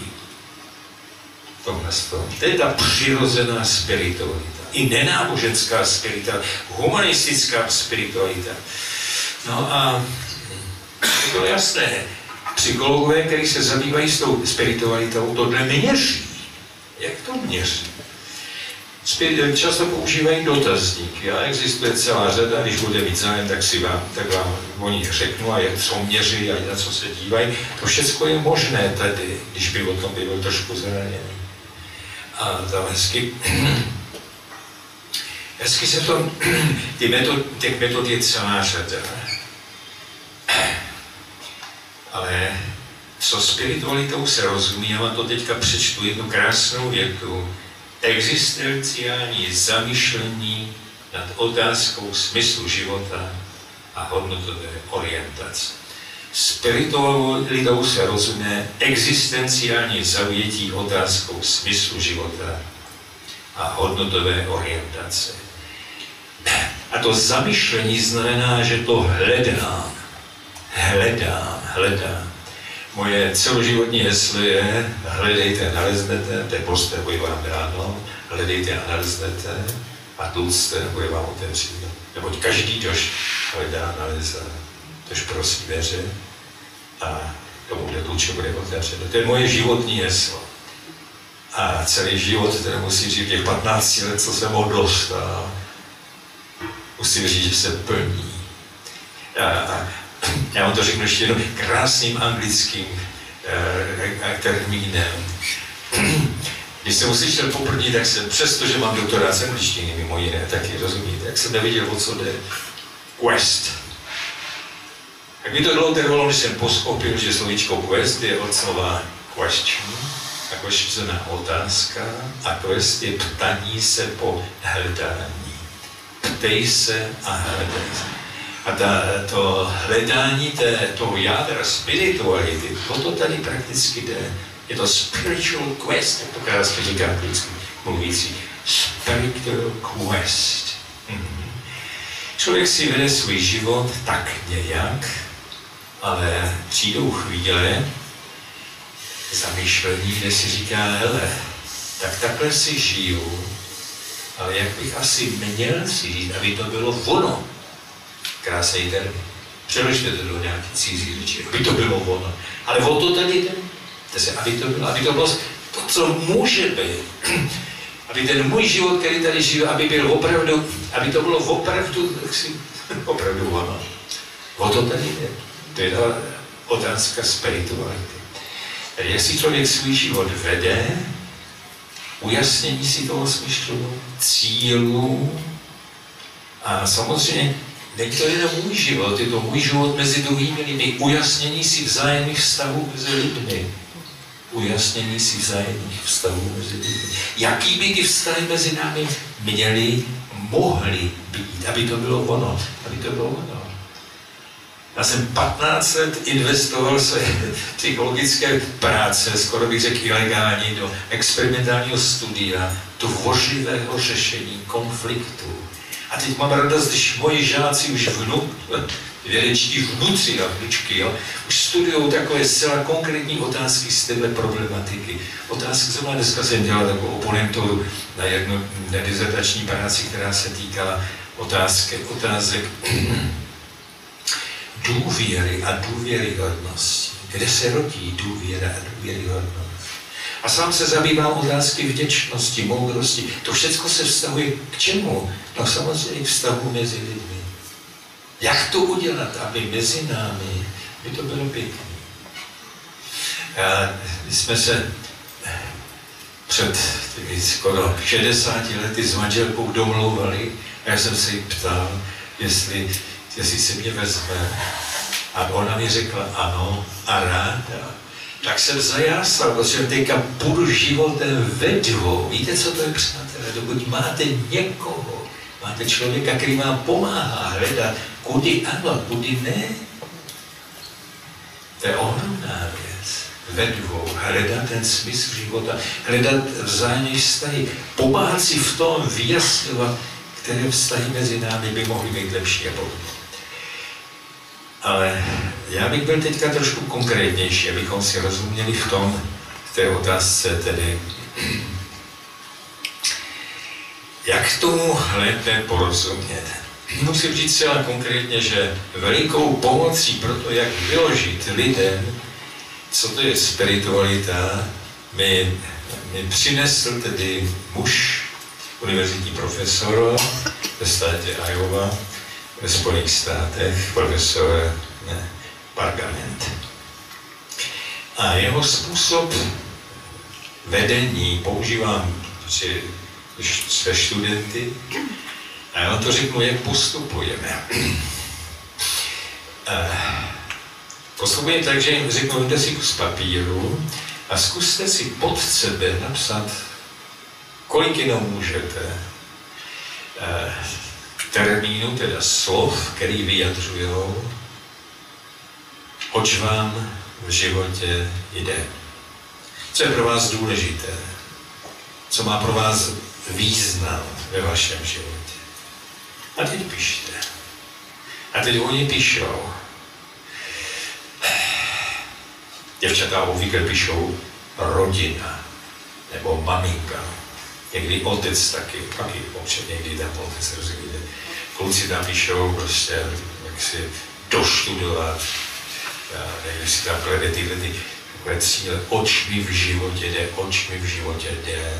To je ta přirozená spiritualita. I nenáboženská spiritualita, humanistická spiritualita. No a je to jasné. Psychologové, kteří se zabývají s tou spiritualitou, tohle měří. Jak to měří? Často používají dotazníky a existuje celá řada, když bude mít zájem, tak si vám, tak vám o nich řeknu a jak co měří a na co se dívají. To všechno je možné tady, když by o tom byl trošku zraněný. A tam hezky, hezky se to, ty metod, těch metod je celá řada. Ale co spiritualitou se rozumí, já vám to teďka přečtu jednu krásnou větu. Existenciální zamyšlení nad otázkou smyslu života a hodnotové orientace. Spiritualitou se rozumí existenciální zaujetí otázkou smyslu života a hodnotové orientace. A to zamyšlení znamená, že to hledám, hledám, hledám. Moje celoživotní heslo je hledejte a naleznete, to je prosté, bude vám ráno, hledejte a naleznete a tlucte, bude vám otevřít. Neboť každý, kdož hledá, nalezá, tož prosí dveře a tomu, kde tluče, bude otevřeno. To je moje životní heslo. A celý život, teda musím říct, těch patnáct let, co jsem ho dostal, musím říct, že se plní. A, a, Já vám to řeknu ještě jednou krásným anglickým uh, termínem. Když jsem uslyšel poprvé, tak jsem, přestože mám doktorát z angličtiny, mimo jiné, taky rozumíte, jak jsem nevěděl, o co jde. Quest. Jak mi to dlouho trvalo, než jsem pochopil, že slovíčko quest je od slova question, a question znamená otázka, a quest je ptaní se po hledání. Ptej se a hledej se. A ta, to hledání té, toho jádra spirituality, toto tady prakticky jde. Je to spiritual quest, jak to krásně říká anglicky mluvící. Spiritual quest. Mm-hmm. Člověk si vede svůj život tak nějak, ale přijdou chvíle zamýšlení, kde si říká, hele, tak takhle si žiju, ale jak bych asi měl si říct, aby to bylo ono. Krásný termín. Přeložte to do nějaký cizí řeči, aby to bylo ono. Ale o to tady jde. Aby to bylo, aby to bylo to, co může být. Aby ten můj život, který tady žiju, aby byl opravdu, aby to bylo opravdu, opravdu ono. O to tady jde. To je ta otázka spirituality. Tedy jestli člověk svůj život vede, ujasnění si toho smyslu, cílů a samozřejmě není to jenom můj život, je to můj život mezi druhými lidmi, ujasnění si vzájemných vztahů mezi lidmi. ujasnění si vzájemných vztahů mezi lidmi. Jaký by ty vztahy mezi námi měly, mohly být, aby to bylo ono, aby to bylo ono. Já jsem patnáct let investoval své psychologické práce, skoro bych řekl ilegální, do experimentálního studia, tvořivého řešení konfliktu. A teď mám radost, když moji žáci už vnu, vědečtí vnuci a vnučky, jo, už studují takové zcela konkrétní otázky z téhle problematiky. Otázky, co má dneska jsem dělal takovou oponentu na jednu dizertační práci, která se týkala otázky, otázek důvěry a důvěryhodnosti. Kde se rodí důvěra a důvěryhodnost? A sám se zabývám otázky vděčnosti, moudrosti. To všechno se vztahuje k čemu? No samozřejmě k vztahu mezi lidmi. Jak to udělat, aby mezi námi by to bylo pěkné? My jsme se před skoro šedesáti lety s manželkou domlouvali a já jsem se jí ptal, jestli, jestli se mě vezme. A ona mi řekla ano a ráda. Tak jsem zajásal, protože teďka půjdu životem ve dvou. Víte, co to je, přátelé? Dokud máte někoho, máte člověka, který vám pomáhá hledat, kudy ano, kudy ne. To je ohromná věc. Ve dvou. Hledat ten smysl života, hledat vzájemné vztahy, pomáhat si v tom vyjasňovat, které vztahy mezi námi by mohly být lepší a podobně. Ale já bych byl teďka trošku konkrétnější, abychom si rozuměli v tom, v té otázce tedy, jak tomu lépe porozumět. Musím říct celá konkrétně, že velikou pomocí pro to, jak vyložit lidem, co to je spiritualita, mi, mi přinesl tedy muž, univerzitní profesor ve státě Iowa, ve Spojených státech, profesor ne, Pargament. A jeho způsob vedení používám při své studenty a já vám to řeknu, jak postupujeme. Postupujeme tak, že jim řeknu, vemte si kus papíru a zkuste si pod sebe napsat, kolik jenom můžete, termínu, teda slov, který vyjadřujou, oč vám v životě jde. Co je pro vás důležité? Co má pro vás význam ve vašem životě? A teď píšte. A teď oni píšou. Děvčata obvykle píšou rodina, nebo maminka. Někdy otec taky, taky občas někdy tam otec rozvíjde. Kluci tam píšou prostě, jak si doštudovat, nevím, si tam klede tyhle ty takové cíle, oč mi v životě jde, oč mi v životě jde.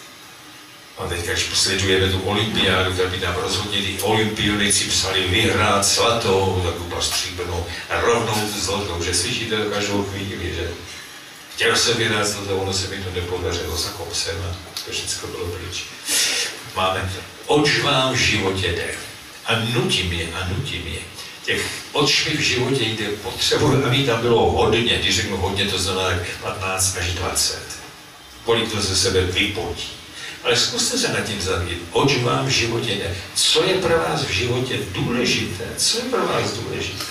A teďka, když posledujeme tu olympiádu, tak by tam rozhodně ty olympionici psali vyhrát zlatou, takovou stříbrnou a rovnou zlatou, že slyšíte to každou chvíli, že chtěl jsem vyhrát zlatou, ono se mi to nepodařilo za kopsem a to všechno bylo pryč. Máme, oč vám v životě jde. A nutím je, a nutím je. Těch oč mi v životě jde, potřebuji, aby tam bylo hodně, když řeknu hodně, to znamená patnáct až dvacet. Kolik to ze sebe vypotí. Ale zkuste se nad tím zabít, oč vám v životě jde. Co je pro vás v životě důležité? Co je pro vás důležité?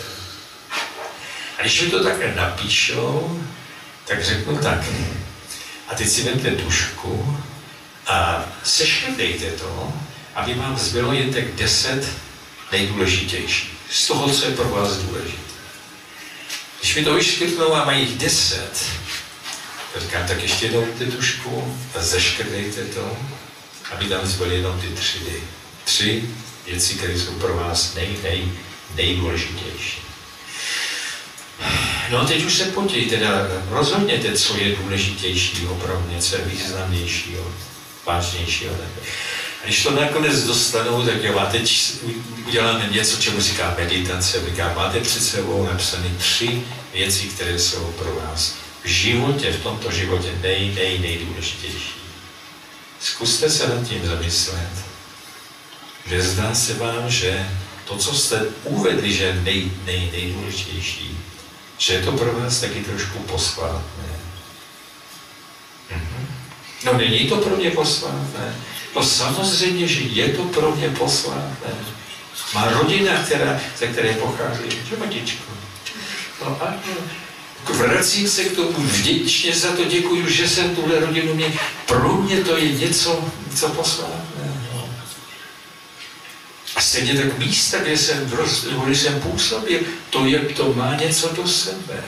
A když mi to takhle napíšou, tak řeknu tak. A teď si vemte tužku a seškrtejte to, aby vám zbylo jen tak deset nejdůležitějších. Z toho, co je pro vás důležité. Když mi to vyškrtnou a mají jich deset, říkám, tak ještě jednou vemte tužku a zeškrtejte to, aby tam zbyly jenom ty tři, tři věci, které jsou pro vás nej, nej, nejdůležitější. No a teď už se pojďte, teda rozhodněte, co je důležitějšího pro mě, co je významnějšího, vážnějšího. A když to nakonec dostanou, tak jo, a teď uděláme něco, čemu říká meditace, říká, máte před sebou napsané tři věci, které jsou pro vás v životě, v tomto životě nej, nej, nejdůležitější. Zkuste se nad tím zamyslet, že zdá se vám, že to, co jste uvedli, že je nej, nej, nejdůležitější, že je to pro vás taky trošku posvátné. No není to pro mě posvátné. No samozřejmě, že je to pro mě posvátné. Má rodina, která, ze které pochází, že matičko. No a vracím se k tomu, vděčně za to děkuju, že jsem tuhle rodinu měl. Pro mě to je něco, něco posvátného. A stejně tak místa, kde jsem, kde jsem působil, to, je, to má něco do sebe.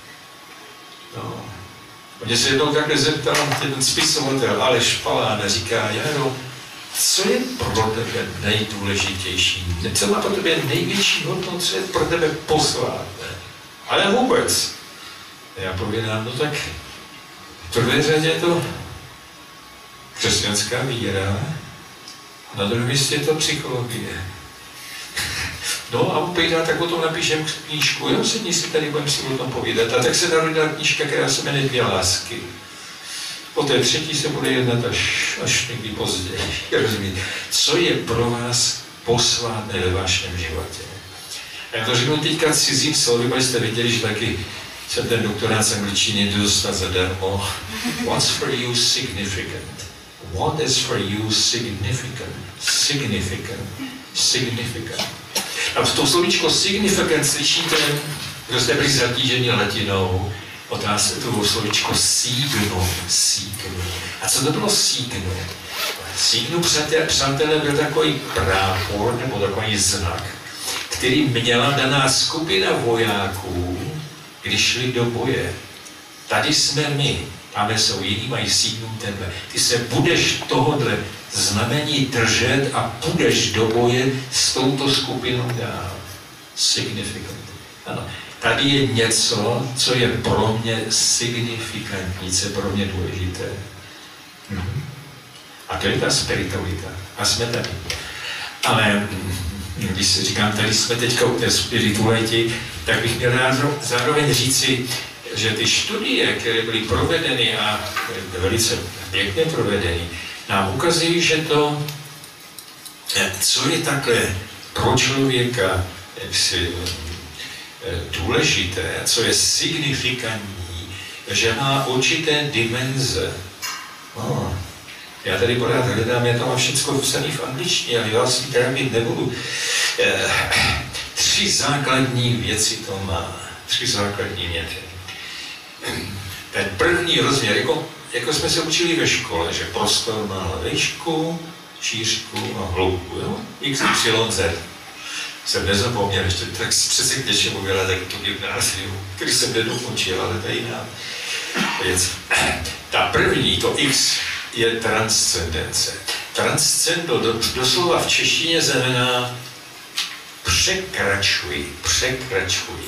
No. Mě se jednou takhle zeptal ten spisovatel Aleš Palán a říká, Jaro, co je pro tebe nejdůležitější? Co má pro tebe největší hodnotu, co je pro tebe posvátné? Ale vůbec. Já povídám, no tak v prvé řadě je to křesťanská víra, na druhém místě je to psychologie. No a on povídá, tak o tom napíšem knížku, jo, sedni si tady, budeme si o tom povídat. A tak se narodila knížka, která se jmenuje Dvě lásky. O té třetí se bude jednat až, až někdy později. Rozumíte? Co je pro vás posvátné ve vašem životě? A já to řeknu teďka cizím slovy, abyste viděli, že taky jsem ten doktorát z angličtiny dostal zadarmo. What's for you significant? What is for you significant? Significant. Significant. A v tom slovíčko significant slyšíte, kdo jste byli zatíženi latinou, otázka to bylo slovíčko signum, signum. A co to bylo signum? Signum, přátelé, přátelé, byl takový prápor, nebo takový znak, který měla daná skupina vojáků, když šli do boje. Tady jsme my, tamhle jsou jiní, mají signum tebe. Ty se budeš tohodle znamení držet a půjdeš do boje s touto skupinou dál. Significant. Ano. Tady je něco, co je pro mě signifikantní, co je pro mě důležité. Mhm. A to je ta spiritualita. A jsme tady. Ale když si říkám, tady jsme teďka u té spirituality, tak bych měl zároveň říci, že ty studie, které byly provedeny a velice pěkně provedeny, nám ukazují, že to, co je takhle pro člověka jaksi důležité, co je signifikantní, že má určité dimenze. Oh. Já tady pořád hledám, já to mám všechno psané v angličtině, ale já si trávit nebudu. Eh, tři základní věci to má. Tři základní věci. Ten první rozměr, jako, jako jsme se učili ve škole, že prostor má výšku, šířku a hloubku, jo? X, Y, Z. Jsem nezapomněl ještě, tak přece k něčemu byla tak to gymnázium, který jsem nedokončil, ale to je jiná věc. Ta první, to X, je transcendence. Transcendo do, doslova v češtině znamená překračuj, překračuj.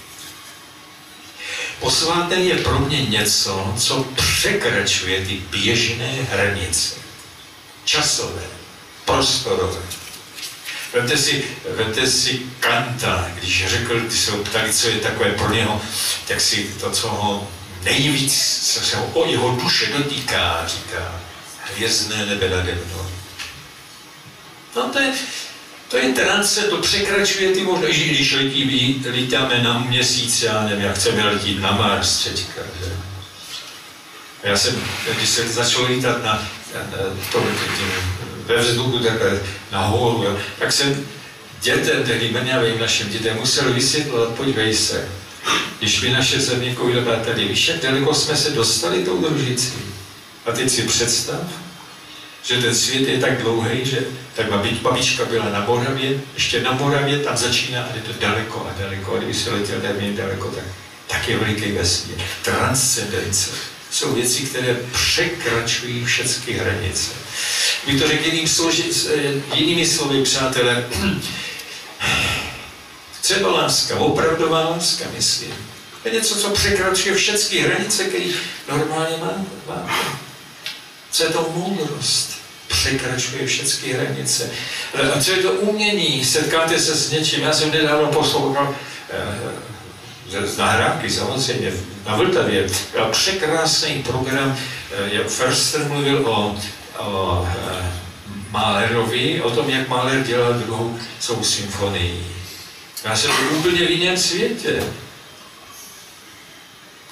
Posvátné je pro mě něco, co překračuje ty běžné hranice. Časové, prostorové. Vemte si, vemte si Kanta, když řekl, když se ho ptali, co je takové pro něho, tak si to, co ho nejvíc, co se ho o jeho duše dotýká, říká, hvězdné nebe nade mnou. No to je, to je trance, to překračuje ty možnosti, když letí, lítáme na měsíc, já nevím, jak chceme letět na Mars teďka, že? Já jsem, když jsem začal lítat na, na, na to, ve vzduchu takhle nahoru, jo, tak jsem dětem, tedy mňavým našim dětem, musel vysvětlovat, podívej se, když by naše země koule tady, víš, jak daleko jsme se dostali tou družicí. A teď si představ, že ten svět je tak dlouhý, že tak babička byla na Moravě, ještě na Moravě, tam začíná a je to daleko a daleko, a kdyby se letěl nevím daleko, tak, tak je veliký vesmír. Transcendence jsou věci, které překračují všechny hranice. Bych to řekl jiným složi, jinými slovy, přátelé, třeba láska, opravdová láska, myslím. To je něco, co překračuje všechny hranice, které normálně máme. Co je to moudrost? Překračuje všechny hranice. A co je to umění? Setkáte se s něčím. Já jsem nedávno poslouchal eh, z nahrávky samozřejmě na Vltavě. Byl překrásný program. Jak Förster mluvil o, o eh, Mahlerovi, o tom, jak Mahler dělal druhou svou symfonii. Já jsem byl úplně v jiném světě.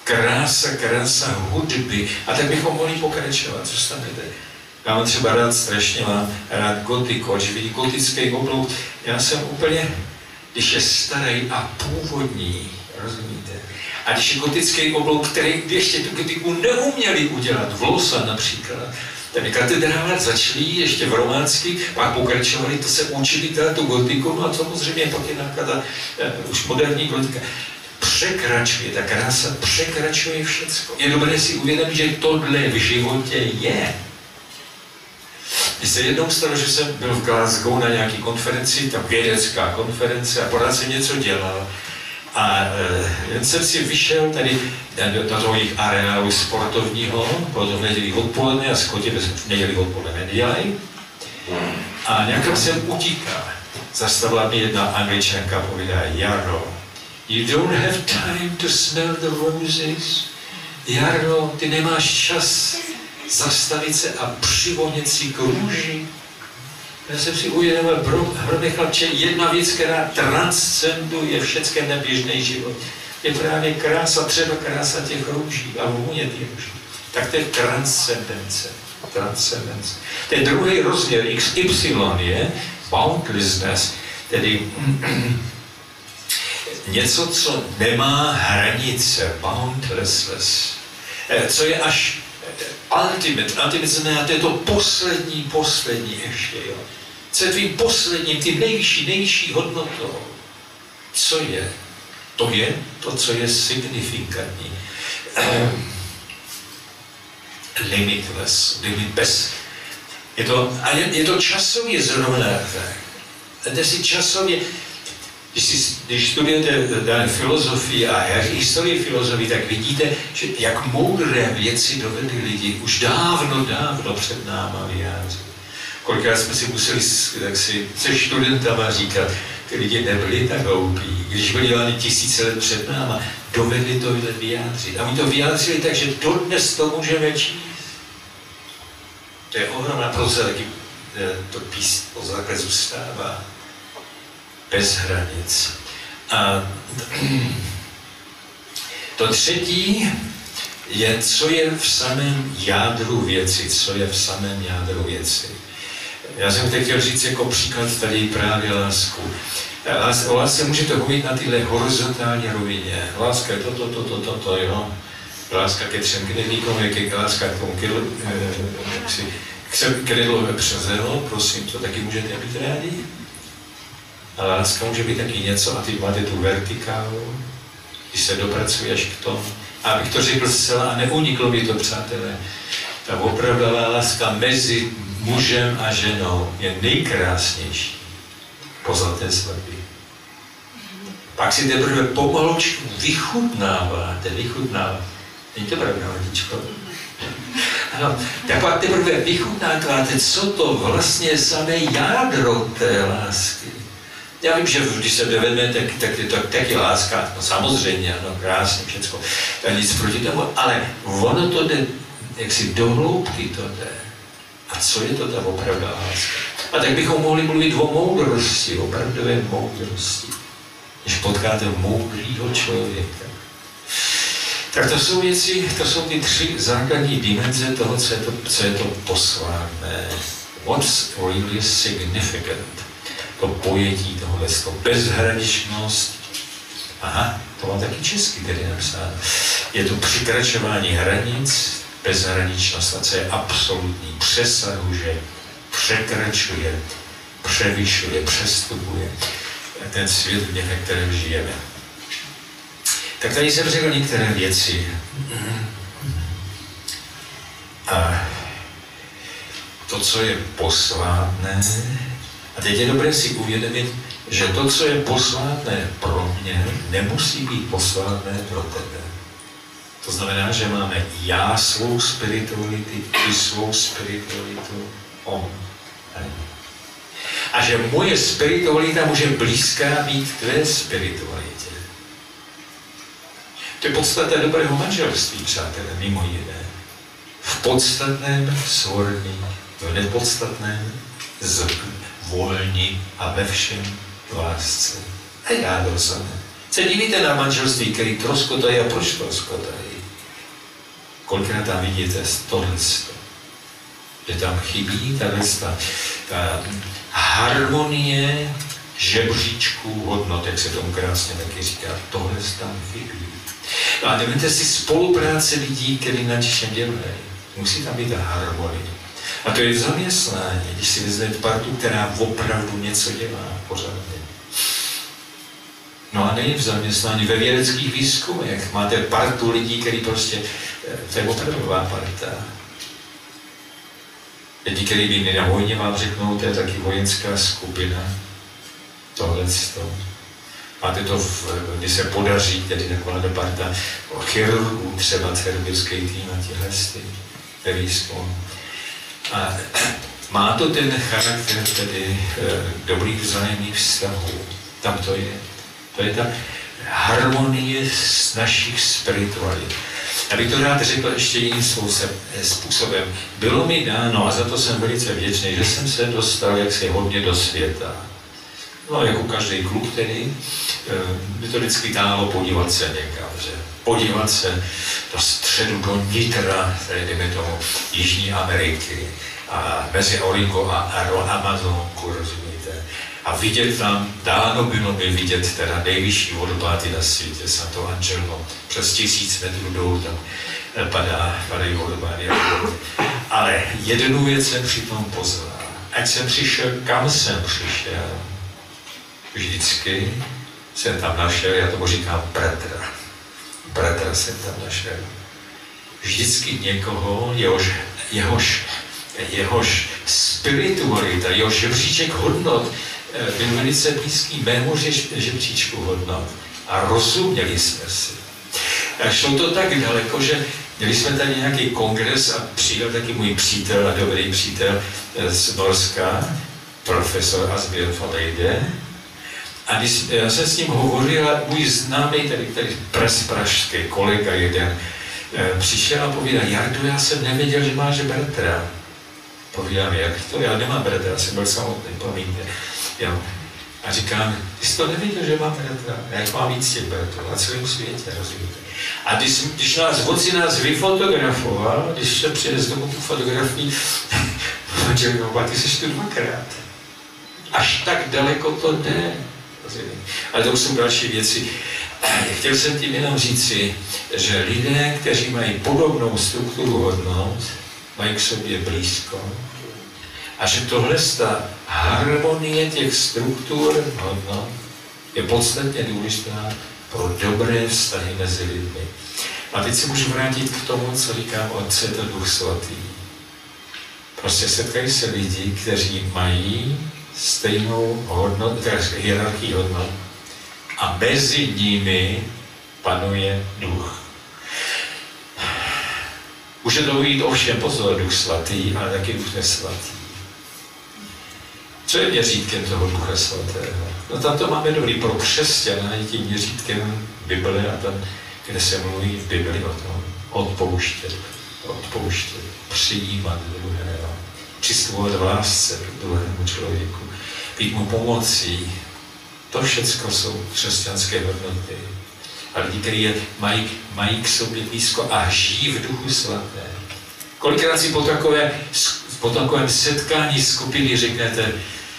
krása, krása hudby. A tak bychom mohli pokračovat, zůstanete. Já mám třeba rád, strašně mám rád gotiku, když vidí gotický oblouk, já jsem úplně, když je starý a původní, rozumíte? A když je gotický oblouk, který ještě tu gotiku neuměli udělat, v Losa například, tady katedrále začali ještě v románsky, pak pokračovali, to se učili teda tu gotiku, no a samozřejmě pak je nějaká ta uh, už moderní gotika. Překračuje, ta krása překračuje všecko. Je dobré si uvědomit, že tohle v životě je. Mně se jednou stalo, že jsem byl v Glasgow na nějaké konferenci, tam vědecká konference a pořád jsem něco dělal. A e, jen jsem si vyšel tady do, do toho jejich areálu sportovního, bylo to v neděli odpoledne a skotě v neděli odpoledne nedělají. A nějakam jsem utíkal. Zastavila mi jedna Angličanka a povídá, Jarno, you don't have time to smell the roses. Jarno, ty nemáš čas zastavit se a přivonět si k růži. Já jsem si uvědomil, hromé chlapče, jedna věc, která transcenduje všecký neběžný život, je právě krása, třeba krása těch růží a vůně těch růží. Tak to je transcendence. Transcendence. Ten druhý rozměr X Y je boundlessness, tedy něco, co nemá hranice, boundlessness, co je až ultimate, ultimate znamená, to je to poslední, poslední ještě, jo. Co je tvým posledním, tím nejvyšší, nejvyšší hodnotou. Co je? To je to, co je signifikantní. Um, limitless, limit bez. Je to, a je, je to časově zrovna tak. To si časově, Když, si, když studujete dané filozofii a historii filozofii, tak vidíte, že jak moudré věci dovedly lidi už dávno, dávno před náma vyjádřit. Kolikrát jsme si museli tak si, se studentama říkat, ty lidi nebyli tak hloupí, když byli ani tisíce let před náma, dovedli to vyjádřit. A my to vyjádřili tak, že dodnes to můžeme číst. To je ohromná, proto taky to písmo o základ zůstává. Bez hranic. A to třetí je, co je v samém jádru věci, co je v samém jádru věci. Já jsem teď chtěl říct jako příklad tady právě lásku. O lásce můžete mluvit na tyhle horizontální rovině. Láska je to, to, to, to, to, to, jo. Láska ke třem knedlíkům, je láska k tomu knedlové přezelo, prosím, to taky můžete být rádi. A láska může být taky něco, a ty máte tu vertikálu, když se dopracuješ k tomu. A abych to řekl zcela a neuniklo mi to, přátelé, ta opravdová láska mezi mužem a ženou je nejkrásnější po zlaté svatbě. Pak si teprve pomalučku vychutnáváte, vychutnáváte. Není to pravda, Vadičko? Ano, tak pak teprve vychutnáváte, co to vlastně je samé jádro té lásky. Já vím, že když se dovedeme, tak, tak, tak, tak je láska, no samozřejmě, ano, krásně, všecko, to je nic proti tomu, ale ono to jde, jak si do hloubky to jde. A co je to ta opravdová láska? A tak bychom mohli mluvit o moudrosti, opravdové moudrosti, když potkáte moudrýho člověka. Tak to jsou věci, to jsou ty tři základní dimenze toho, co je to, co je to posvátné. What's really significant? To pojetí tohle, to bezhraničnost. Aha, to mám taky česky tedy napsáno. Je to překračování hranic, bezhraničnost, a co je absolutní, přesahuje, překračuje, převyšuje, přestupuje ten svět, ve kterém žijeme. Tak tady jsem řekl některé věci. A to, co je posvátné, a teď je dobré si uvědomit, že to, co je posvátné pro mě, nemusí být posvátné pro tebe. To znamená, že máme já svou spiritualitu, ty svou spiritualitu, on. A že moje spiritualita může blízká být tvé spiritualitě. To je podstata dobrého manželství, přátelé, mimo jiné. V podstatném svorní, v nepodstatném z volni a ve všem v lásce. A já to samé. Se divíte na manželství, který troskotají a proč troskotají? Kolikrát tam vidíte tohle, že tam chybí tahle ta, ta harmonie žebříčků hodnot, jak se tomu krásně taky říká, tohle tam chybí. No a nevím si spolupráce lidí, kteří na něčem dělají. Musí tam být ta harmonie. A to je v zaměstnání, když si vezmete partu, která opravdu něco dělá pořádně. No a nejen v zaměstnání, ve vědeckých výzkumech máte partu lidí, který prostě, to je opravdová parta. Lidi, kteří by na vojně vám řeknou, to je taky vojenská skupina. Tohle to. Máte to, v, když se podaří, tedy taková parta chirurgů, třeba chirurgický tým a těhle ve výzkumu. A má to ten charakter tedy e, dobrých vzájemných vztahů. Tam to je. To je ta harmonie z našich spiritualit. Abych to rád řekl ještě jiným způsobem. Bylo mi dáno, a za to jsem velice vděčný, že jsem se dostal jaksi hodně do světa. No, jako každý klub tedy, by to vždycky dálo podívat se někam, že? Podívat se do středu, do nitra, tady jdeme tomu, Jižní Ameriky, a mezi Oringo a Amazonku, rozumíte? A vidět tam, dáno bylo mi vidět teda nejvyšší vodopády na světě, Santo Angelo, přes tisíc metrů dolů tam padá, padají vodopády. Ale jednu věc jsem přitom poznal. Ať jsem přišel, kam jsem přišel, vždycky jsem tam našel, já tomu říkám bratra. Bratra jsem tam našel. Vždycky někoho, jehož, jehož, jehož spiritualita, jehož žebříček hodnot byl velice blízký mému žebříčku hodnot. A rozuměli jsme si. A šlo to tak daleko, že měli jsme tady nějaký kongres a přijel taky můj přítel a dobrý přítel z Norska, profesor Asbjørn Faleide. A když já jsem s ním hovořil, a můj známý, tady, tady pres pražský kolega jeden, přišel a povídal, Jardo, já jsem nevěděl, že máš bratra. Povídám, jak to? Já nemám bratra, já jsem byl samotný, promiňte. Jo. A říkám, ty jsi to nevěděl, že mám bratra? Já mám víc těch bratrů na celém světě, rozumíte? A když, když nás vodci nás vyfotografoval, když se přijde z domu tu fotografii, řekl, ty jsi tu dvakrát. Až tak daleko to jde. Ale to už jsou další věci. Chtěl jsem tím jenom říci, že lidé, kteří mají podobnou strukturu hodnot, mají k sobě blízko. A že tohle ta harmonie těch struktur hodnot je podstatně důležitá pro dobré vztahy mezi lidmi. A teď se můžu vrátit k tomu, co říkám Otce, to Duch Svatý. Prostě setkají se lidi, kteří mají stejnou hodnotu, teda hierarchii hodnot, a mezi nimi panuje duch. Může to být ovšem pozor Duch Svatý, ale taky Duch Nesvatý. Co je měřítkem toho Ducha Svatého? No tam to máme dobrý pro křesťana, je tím měřítkem Bible a tam, kde se mluví v Bibli o tom, odpouštět, odpouštět, přijímat druhého, přistupovat v lásce k druhému člověku, být mu pomocí. To všecko jsou křesťanské hodnoty. A lidi, kteří je mají, mají k sobě blízko a žijí v Duchu Svatém. Kolikrát si po, takové, po takovém setkání skupiny řeknete,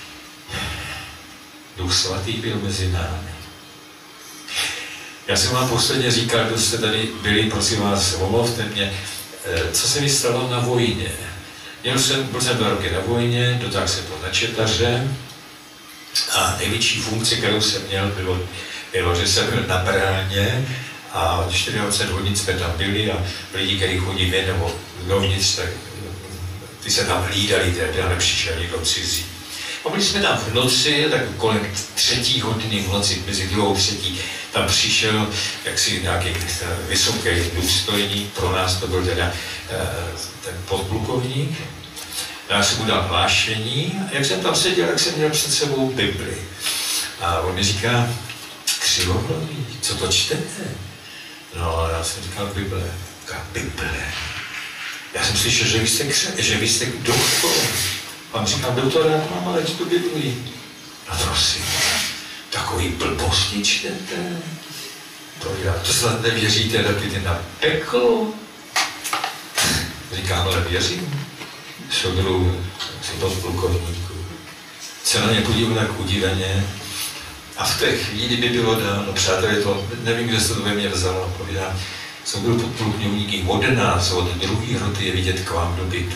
Duch Svatý byl mezi námi. Já jsem vám posledně říkal, kdo jste tady byli, prosím vás, omluvte mě, co se mi stalo na vojně. Měl jsem, byl jsem dva roky na vojně, dotáhl jsem to na četaře a největší funkce, kterou jsem měl, bylo, bylo že jsem byl na bráně a dvacet čtyři hodin jsme tam byli a lidi, kteří chodí ven nebo dovnitř, tak ty se tam hlídali, teda nepřišel někdo cizí. A byli jsme tam v noci, tak kolem třetí hodiny v noci, mezi druhou třetí, tam přišel jaksi nějaký vysoký důstojník, pro nás to byl teda ten podplukovník. Já jsem mu dal hlášení a jak jsem tam seděl, tak jsem měl před sebou Bibli. A on mi říká, křivohlavý, co to čtete? No a já jsem říkal Bible. Říká, Bible. Já jsem slyšel, že vy jste, kře- že vy jste doktor. A on říkal, doktor, já mám ale čtu Biblii. No prosím, tak takový blbosti čtete? To já, to snad nevěříte taky na peklo? Říkám, ale věřím. Šodru, si podplukovníku. Se na ně podíval tak udiveně. A v té chvíli by bylo dáno, přátelé, to nevím, kde se to ve mně vzalo, povídám, jsem byl podplukovník od nás, od druhý roty je vidět k vám do bytu.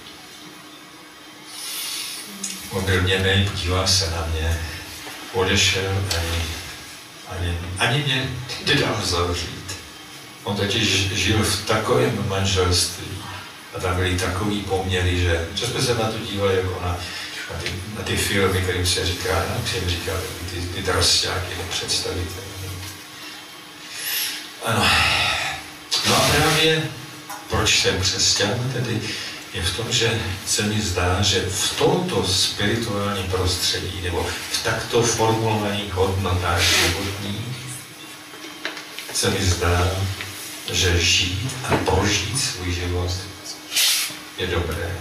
On byl němej, podíval se na mě, odešel, ani, ani, ani mě nedal zavřít. On totiž žil v takovém manželství a tam byly takový poměry, že, že jsme se na to dívali jako na, na, ty, na ty filmy, kterým se říká, jak se jim říká, ty, ty drasťáky, nepředstavitelné. Ano. No a právě proč jsem křesťan, tedy je v tom, že se mi zdá, že v tomto spirituálním prostředí nebo v takto formulovaných hodnotách životních se mi zdá, že žít a prožít svůj život je dobré.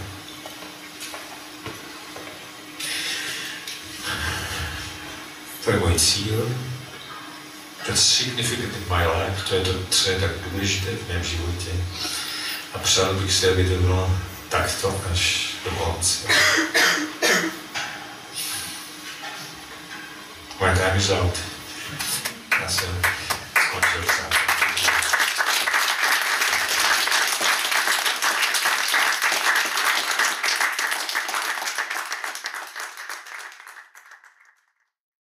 To je můj cíl. That's significant in my life. To je to, co je tak důležité v mém životě. A přál bych si, aby to bylo takto až do konce. My time is out.